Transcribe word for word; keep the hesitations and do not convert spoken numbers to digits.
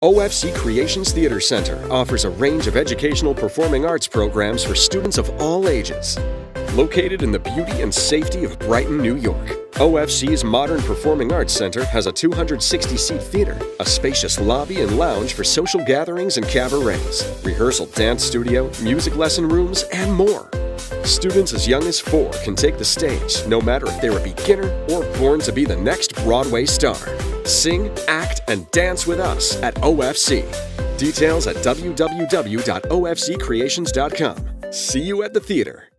O F C Creations Theater Center offers a range of educational performing arts programs for students of all ages. Located in the beauty and safety of Brighton, New York, O F C's Modern Performing Arts Center has a two hundred sixty seat theater, a spacious lobby and lounge for social gatherings and cabarets, rehearsal dance studio, music lesson rooms, and more. Students as young as four can take the stage, no matter if they're a beginner or born to be the next Broadway star. Sing, act, and dance with us at O F C. Details at w w w dot o f c creations dot com. See you at the theater.